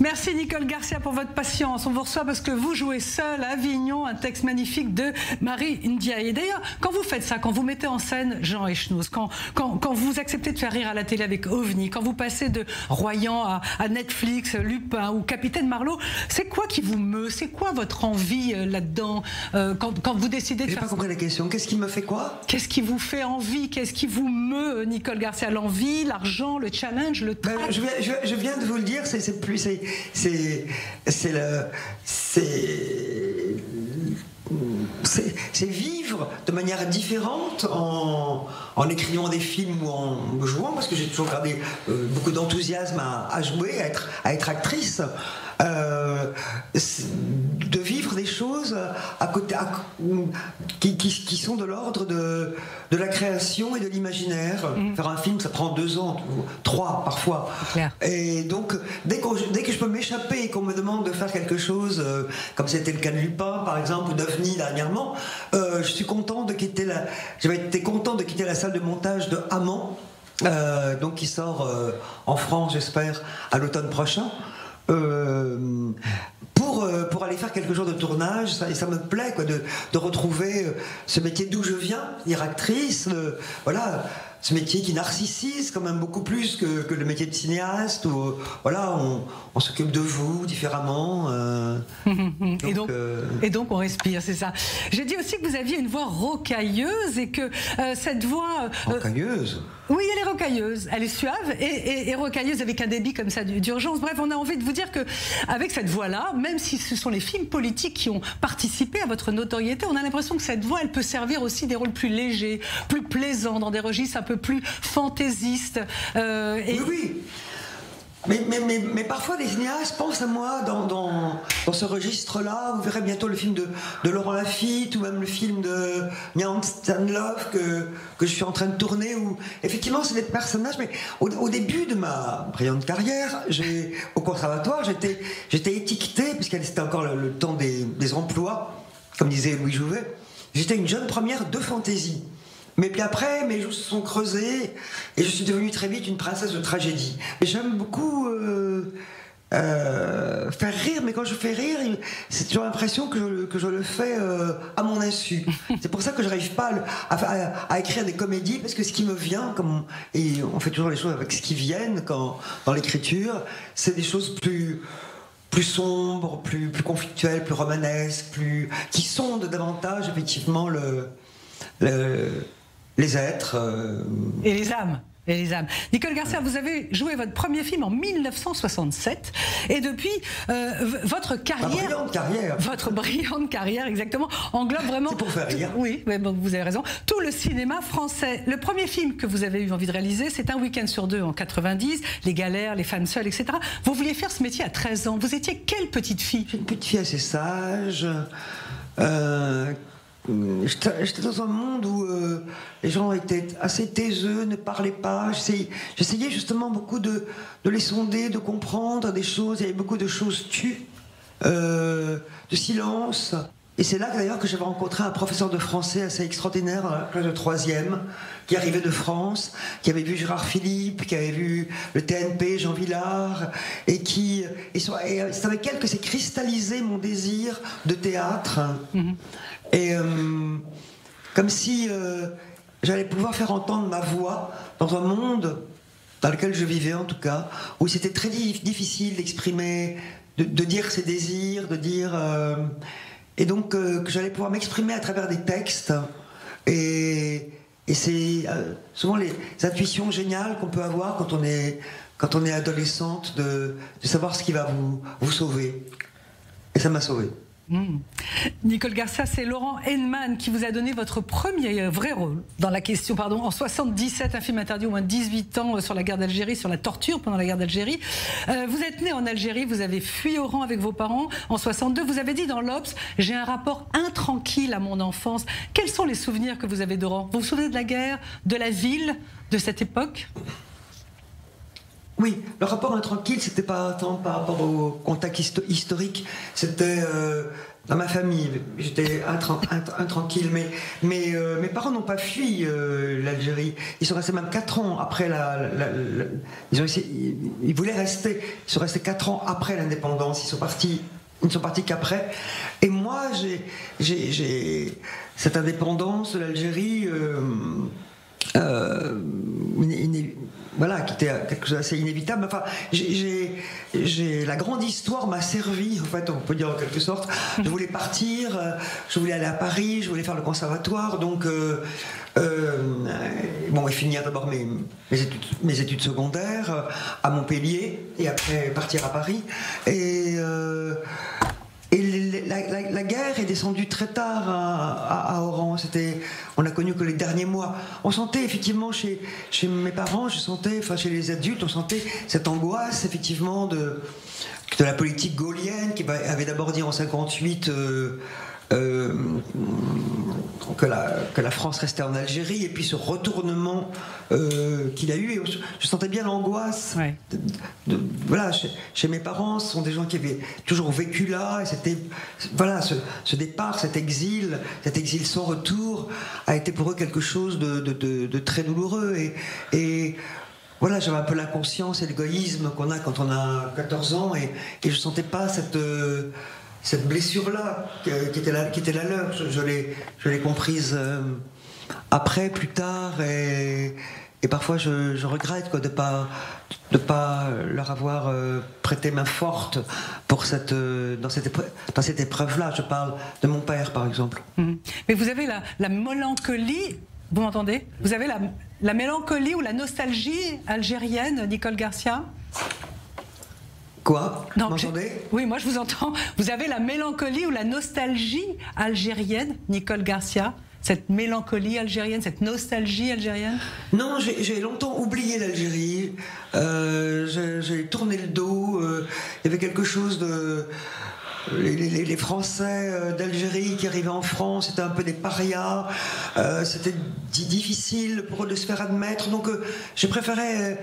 Merci Nicole Garcia pour votre patience. On vous reçoit parce que vous jouez seul à Avignon, un texte magnifique de Marie Ndiaye. Et d'ailleurs, quand vous faites ça, quand vous mettez en scène Jean Echnouz, quand vous acceptez de faire rire à la télé avec OVNI, quand vous passez de Royan à Netflix, Lupin ou Capitaine Marlowe, c'est quoi qui vous meut? C'est quoi votre envie là-dedans quand vous décidez de faire ça? J'ai pas compris la question. Qu'est-ce qui me fait quoi? Qu'est-ce qui vous fait envie? Qu'est-ce qui vous meut, Nicole Garcia? L'envie, l'argent, le challenge, le trac? Je viens de vous le dire, c'est vivre de manière différente en écrivant des films ou en jouant, parce que j'ai toujours gardé beaucoup d'enthousiasme à jouer, à être actrice. De vivre des choses à côté, qui sont de l'ordre de la création et de l'imaginaire. Faire un film, ça prend 2 ans, 3 parfois. Et donc, dès que je peux m'échapper et qu'on me demande de faire quelque chose, comme c'était le cas de Lupin, par exemple, ou d'OVNI dernièrement, je suis content de quitter j'avais été content de quitter la salle de montage de Amant, donc qui sort en France, j'espère, à l'automne prochain. Pour aller faire quelques jours de tournage, et ça me plaît quoi, de retrouver ce métier d'où je viens, dire actrice, voilà, ce métier qui narcissise quand même beaucoup plus que le métier de cinéaste, où voilà, on s'occupe de vous différemment. Et donc on respire, c'est ça. J'ai dit aussi que vous aviez une voix rocailleuse et que cette voix... Rocailleuse? Oui, elle est rocailleuse, elle est suave et rocailleuse avec un débit comme ça d'urgence. Bref, on a envie de vous dire que avec cette voix-là, même si ce sont les films politiques qui ont participé à votre notoriété, on a l'impression que cette voix, elle peut servir aussi des rôles plus légers, plus plaisants, dans des registres un peu plus fantaisistes. Oui. Mais parfois les cinéastes pensent à moi dans ce registre-là. Vous verrez bientôt le film de Laurent Lafitte ou même le film de Nyan Stanlov que je suis en train de tourner, où effectivement c'est des personnages. Mais au début de ma brillante carrière, au conservatoire, j'étais étiqueté, puisque c'était encore le temps des emplois, comme disait Louis Jouvet. J'étais une jeune première de fantaisie. Mais puis après, mes joues se sont creusées et je suis devenue très vite une princesse de tragédie. Et j'aime beaucoup faire rire, mais quand je fais rire, c'est toujours l'impression que je le fais à mon insu. C'est pour ça que je n'arrive pas à écrire des comédies, parce que ce qui me vient, et on fait toujours les choses avec ce qui viennent dans l'écriture, c'est des choses plus sombres, plus conflictuelles, plus romanesques, qui sondent davantage effectivement les êtres. Et les âmes. Nicole Garcia, vous avez joué votre premier film en 1967 et depuis votre carrière, votre brillante carrière, exactement, englobe vraiment. C'est pour faire rire. Oui, mais bon, vous avez raison. Tout le cinéma français. Le premier film que vous avez eu envie de réaliser, c'est Un week-end sur 2 en 90, Les galères, Les femmes seules, etc. Vous vouliez faire ce métier à 13 ans. Vous étiez quelle petite fille? Une petite fille assez sage. J'étais dans un monde où les gens étaient assez taiseux, ne parlaient pas. J'essayais justement beaucoup de les sonder, de comprendre des choses. Il y avait beaucoup de choses tues, de silence. Et c'est là d'ailleurs que j'avais rencontré un professeur de français assez extraordinaire dans la classe de 3e, qui arrivait de France, qui avait vu Gérard Philippe, qui avait vu le TNP, Jean Vilar, et c'est avec elle que s'est cristallisé mon désir de théâtre. Et comme si j'allais pouvoir faire entendre ma voix dans un monde dans lequel je vivais en tout cas, où c'était très difficile d'exprimer, de dire ses désirs, de dire... et donc que j'allais pouvoir m'exprimer à travers des textes. Et c'est souvent les intuitions géniales qu'on peut avoir quand on est adolescente, de savoir ce qui va vous sauver. Et ça m'a sauvée. Nicole Garcia, c'est Laurent Heinemann qui vous a donné votre premier vrai rôle dans La Question, en 77, un film interdit au moins de 18 ans sur la guerre d'Algérie, sur la torture pendant la guerre d'Algérie. Vous êtes né en Algérie, vous avez fui Oran avec vos parents en 62. Vous avez dit dans l'Obs, j'ai un rapport intranquille à mon enfance. Quels sont les souvenirs que vous avez d'Oran? Vous vous souvenez de la guerre, de la ville, de cette époque? Oui, le rapport intranquille, c'était pas tant par rapport au contact historique, c'était dans ma famille. J'étais intranquille, mais mes parents n'ont pas fui l'Algérie. Ils sont restés même 4 ans après ils voulaient rester. Ils sont restés 4 ans après l'indépendance. Ils ne sont partis qu'après. Et moi, j'ai cette indépendance de l'Algérie. Voilà, qui était quelque chose d'assez inévitable. Enfin, la grande histoire m'a servi, en fait, on peut dire en quelque sorte. Je voulais partir, je voulais aller à Paris, je voulais faire le conservatoire, donc et finir d'abord mes études secondaires à Montpellier et après partir à Paris. Et la guerre est descendue très tard à Oran. On a connu que les derniers mois. On sentait effectivement chez mes parents, chez les adultes, on sentait cette angoisse effectivement de la politique gaullienne qui avait d'abord dit en 58 que la France restait en Algérie, et puis ce retournement qu'il a eu, et je sentais bien l'angoisse. Ouais. Voilà, chez mes parents, ce sont des gens qui avaient toujours vécu là, et c'était voilà, ce départ, cet exil sans retour a été pour eux quelque chose de très douloureux, et voilà, j'avais un peu l'inconscience et l'égoïsme qu'on a quand on a 14 ans, et je sentais pas cette blessure-là qui était la leur. Je l'ai comprise après, plus tard, et parfois je regrette de pas leur avoir prêté main forte pour dans cette épreuve-là. Je parle de mon père, par exemple. Mais vous avez la mélancolie, vous m'entendez? Vous avez la mélancolie ou la nostalgie algérienne, Nicole Garcia? Quoi? Vous m'entendez? Oui, moi je vous entends. Vous avez la mélancolie ou la nostalgie algérienne, Nicole Garcia? Cette mélancolie algérienne, cette nostalgie algérienne? Non, j'ai longtemps oublié l'Algérie. J'ai tourné le dos. Il y avait quelque chose de... Les Français d'Algérie qui arrivaient en France, c'était un peu des parias. C'était difficile pour eux de se faire admettre. Donc j'ai préféré...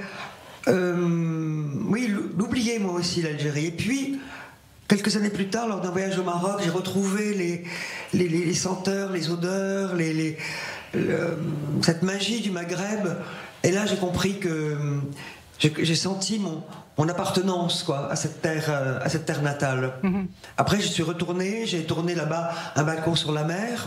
l'oublier moi aussi, l'Algérie. Et puis, quelques années plus tard, lors d'un voyage au Maroc, j'ai retrouvé les senteurs, les odeurs, cette magie du Maghreb. Et là, j'ai compris que j'ai senti mon appartenance, quoi, à cette terre natale. Après, je suis retourné, j'ai tourné là-bas un balcon sur la mer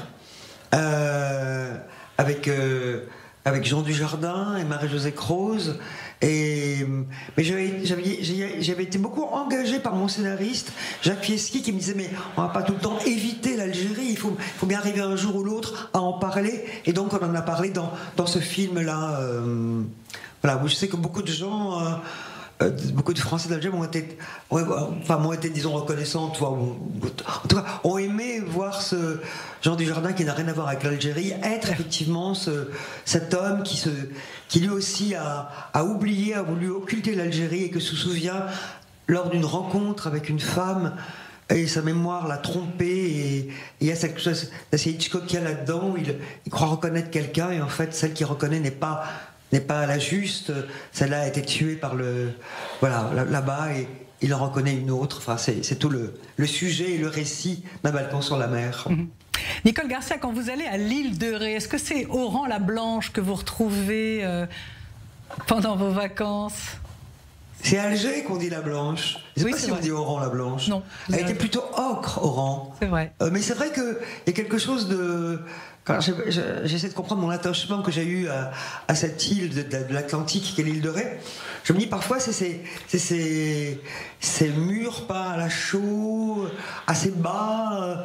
avec Jean Dujardin et Marie-Josée Croze. Mais j'avais été beaucoup engagé par mon scénariste Jacques Fieschi, qui me disait mais on va pas tout le temps éviter l'Algérie, il faut bien arriver un jour ou l'autre à en parler, et donc on en a parlé dans ce film là, voilà, où je sais que beaucoup de gens beaucoup de Français d'Algérie m'ont été, disons, reconnaissants, en tout cas, ont aimé voir ce Jean Dujardin, qui n'a rien à voir avec l'Algérie, être effectivement cet homme qui lui aussi a oublié, a voulu occulter l'Algérie, et que se souvient lors d'une rencontre avec une femme, et sa mémoire l'a trompé, et il y a quelque chose d'assez Hitchcockien là-dedans, où il croit reconnaître quelqu'un, et en fait celle qu'il reconnaît n'est pas la juste, celle-là a été tuée par là-bas, et il en reconnaît une autre. Enfin, c'est tout le sujet et le récit d'un balcon sur la mer. Nicole Garcia, quand vous allez à l'île de Ré, est-ce que c'est Oran-la-Blanche que vous retrouvez pendant vos vacances? C'est à Alger qu'on dit la Blanche. Je ne sais pas si on dit Oran la Blanche. Non. Elle était plutôt ocre, Oran. C'est vrai. Mais c'est vrai qu'il y a quelque chose de... Quand j'essaie de comprendre mon attachement que j'ai eu à cette île de l'Atlantique qui est l'île de Ré, je me dis parfois c'est ces murs pas à la chaux, assez bas,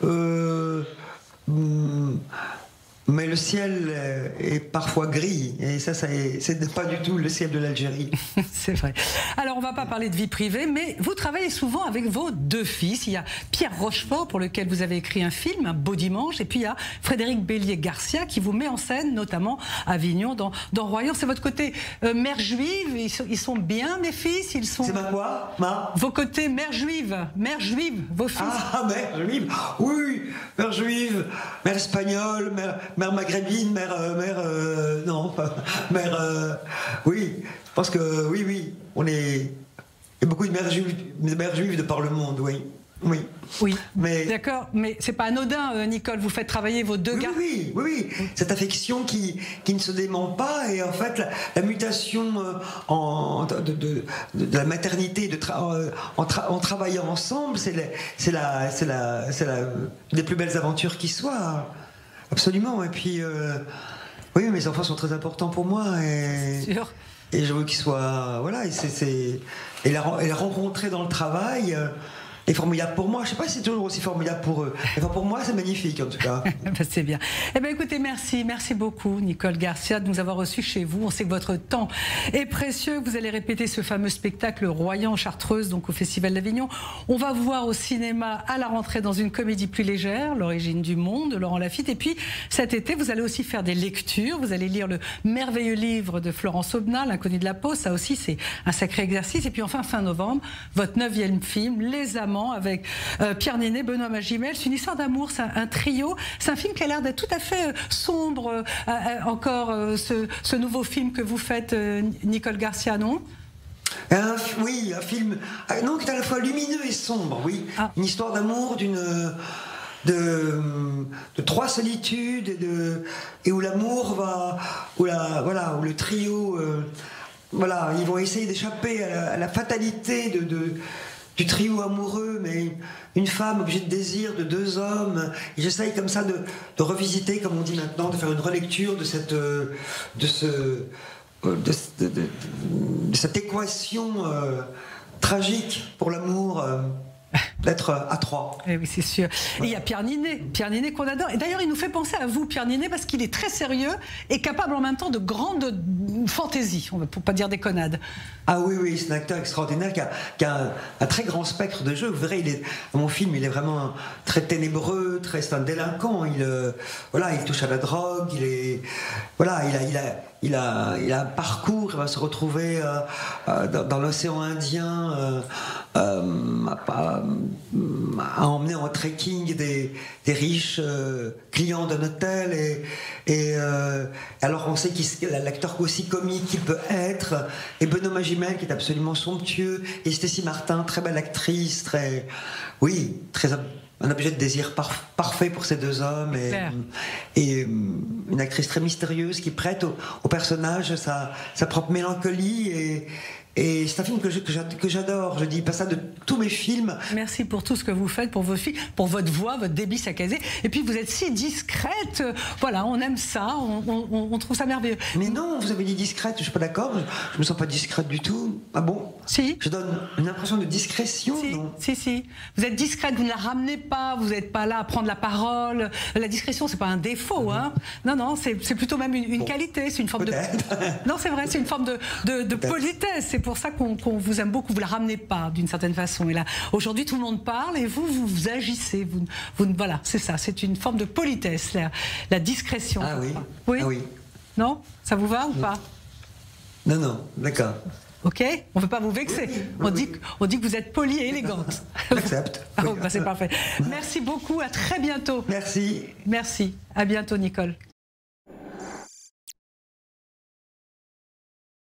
mais le ciel est parfois gris, et c'est pas du tout le ciel de l'Algérie. C'est vrai. Alors on va pas parler de vie privée, mais vous travaillez souvent avec vos 2 fils. Il y a Pierre Rochefort, pour lequel vous avez écrit un film, Un beau dimanche, et puis il y a Frédéric Bélier-Garcia, qui vous met en scène, notamment à Avignon, dans Royan. C'est votre côté mère juive. Ils sont bien, mes fils. C'est ma quoi? Vos côtés mère juive, vos fils. Ah, mère juive. Oui, mère juive, mère espagnole, mère maghrébine, non, oui, je pense que oui, il y a beaucoup de mères juives de par le monde, oui. Oui, mais d'accord, mais c'est pas anodin, Nicole. Vous faites travailler vos deux gars. Oui. Cette affection qui ne se dément pas, et en fait la mutation de la maternité, en travaillant ensemble, c'est la des plus belles aventures qui soient. Absolument. Et puis oui, mes enfants sont très importants pour moi, et je veux qu'ils soient et la rencontrer dans le travail. est formidable pour moi. Je ne sais pas si c'est toujours aussi formidable pour eux. Enfin, pour moi, c'est magnifique, en tout cas. C'est bien. Eh bien, écoutez, merci beaucoup, Nicole Garcia, de nous avoir reçus chez vous. On sait que votre temps est précieux. Vous allez répéter ce fameux spectacle Royan-Chartreuse, donc au Festival d'Avignon. On va vous voir au cinéma à la rentrée dans une comédie plus légère, L'origine du monde, de Laurent Lafitte. Et puis, cet été, vous allez aussi faire des lectures. Vous allez lire le merveilleux livre de Florence Aubenas, L'inconnu de la peau. Ça aussi, c'est un sacré exercice. Et puis, enfin, fin novembre, votre 9e film, Les Amants, avec Pierre Ninet, Benoît Magimel. C'est une histoire d'amour, c'est un trio. C'est un film qui a l'air d'être tout à fait sombre, encore ce nouveau film que vous faites, Nicole Garcia, non? Oui, un film non, qui est à la fois lumineux et sombre, oui. Ah. Une histoire d'amour, de trois solitudes, et où l'amour va, où le trio, ils vont essayer d'échapper à la fatalité du trio amoureux, mais une femme objet de désir de deux hommes. Et j'essaye comme ça de revisiter, comme on dit maintenant, de faire une relecture de cette équation tragique pour l'amour. D'être à trois. Et oui, c'est sûr. Et il y a Pierre Ninet qu'on adore. Et d'ailleurs, il nous fait penser à vous, Pierre Ninet, parce qu'il est très sérieux et capable en même temps de grandes fantaisies, pour pas dire déconnades. Ah oui, c'est un acteur extraordinaire qui a un très grand spectre de jeu. Vous verrez, mon film, il est vraiment très ténébreux, c'est un délinquant. Il touche à la drogue, il a un parcours, il va se retrouver dans l'océan Indien, à emmener en trekking des riches clients d'un hôtel, et alors on sait l'acteur aussi comique qu'il peut être, et Benoît Magimel qui est absolument somptueux, et Stécie Martin, très belle actrice, un objet de désir parfait pour ces deux hommes, et une actrice très mystérieuse qui prête au personnage sa propre mélancolie, et c'est un film que j'adore. Je dis pas ça de tous mes films. Merci pour tout ce que vous faites, pour vos filles, pour votre voix, votre débit saccadé. Et puis vous êtes si discrète. Voilà, on aime ça, on trouve ça merveilleux. Mais non, vous avez dit discrète, je suis pas d'accord. Je me sens pas discrète du tout. Ah bon? Si. Je donne une impression de discrétion. Si. Vous êtes discrète, vous ne la ramenez pas, vous n'êtes pas là à prendre la parole. La discrétion, c'est pas un défaut, hein. Non, c'est plutôt même une qualité. C'est une forme de. Non, c'est vrai, c'est une forme de politesse. C'est pour ça qu'on vous aime beaucoup. Vous la ramenez pas d'une certaine façon. Et là, aujourd'hui, tout le monde parle et vous agissez. Voilà, c'est ça. C'est une forme de politesse, la discrétion. Ah oui. Oui. Ah oui. Non, ça vous va ou pas? Non, d'accord. Ok, on ne veut pas vous vexer. On dit que vous êtes polie et élégante. J'accepte. C'est parfait. Merci beaucoup. À très bientôt. Merci. À bientôt, Nicole.